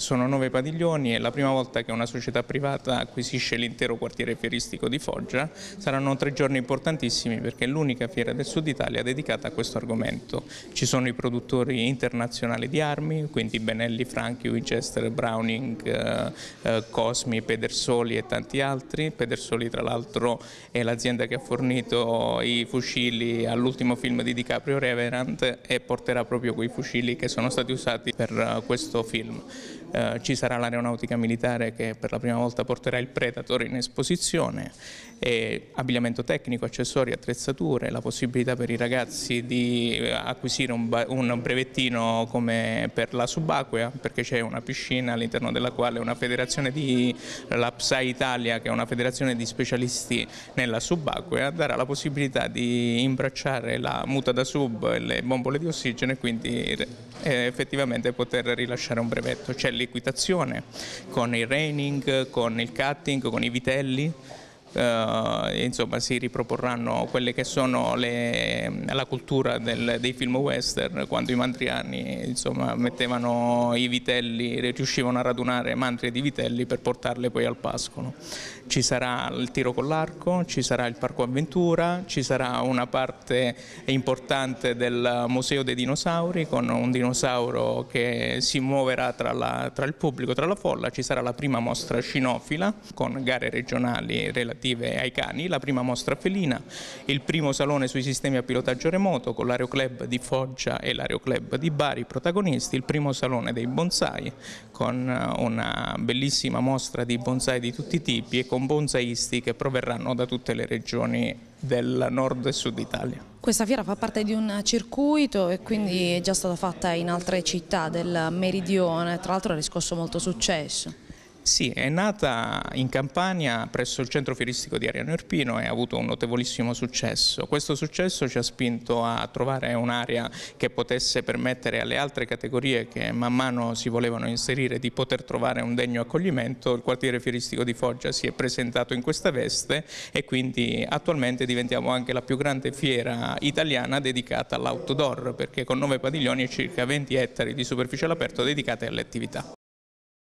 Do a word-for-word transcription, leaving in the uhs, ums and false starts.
sono nove padiglioni, è la prima volta che una società privata acquisisce l'intero quartiere fieristico di Foggia. Saranno tre giorni importantissimi perché è l'unica fiera del Sud Italia dedicata a questo argomento. Ci sono i produttori internazionali di armi, quindi Benelli, Franchi, Winchester, Browning, eh, eh, Cosmi, Pedersoli e tanti altri. Pedersoli tra l'altro è l'azienda che ha fornito i fucili all'ultimo film di DiCaprio, Revenant, e porterà proprio quei fucili che sono stati usati per uh, questo film. Uh, ci sarà l'aeronautica militare che per la prima volta porterà il Predator in esposizione, e abbigliamento tecnico, accessori, attrezzature, la possibilità per i ragazzi di acquisire un, un brevettino come per la subacquea, perché c'è una piscina all'interno della quale una federazione di la P S A Italia, che è una federazione di specialisti nella subacquea, darà la possibilità di imbracciare la muta da sub e le bombole di ossigeno e quindi eh, effettivamente poter rilasciare un brevetto. C'è l'equitazione con il reining, con il cutting, con i vitelli. Uh, insomma si riproporranno quelle che sono le, la cultura del, dei film western, quando i mandriani insomma mettevano i vitelli, riuscivano a radunare mandrie di vitelli per portarle poi al pascolo. Ci sarà il tiro con l'arco, ci sarà il parco avventura, ci sarà una parte importante del museo dei dinosauri con un dinosauro che si muoverà tra, la, tra il pubblico, tra la folla. Ci sarà la prima mostra cinofila con gare regionali relative ai cani, la prima mostra felina, il primo salone sui sistemi a pilotaggio remoto con l'Aeroclub di Foggia e l'Aeroclub di Bari protagonisti, il primo salone dei bonsai con una bellissima mostra di bonsai di tutti i tipi e con bonsaisti che proverranno da tutte le regioni del nord e sud Italia. Questa fiera fa parte di un circuito e quindi è già stata fatta in altre città del meridione, tra l'altro ha riscosso molto successo. Sì, è nata in Campania presso il centro fieristico di Ariano Irpino e ha avuto un notevolissimo successo. Questo successo ci ha spinto a trovare un'area che potesse permettere alle altre categorie che man mano si volevano inserire di poter trovare un degno accoglimento. Il quartiere fieristico di Foggia si è presentato in questa veste e quindi attualmente diventiamo anche la più grande fiera italiana dedicata all'outdoor, perché con nove padiglioni e circa venti ettari di superficie all'aperto dedicate alle attività.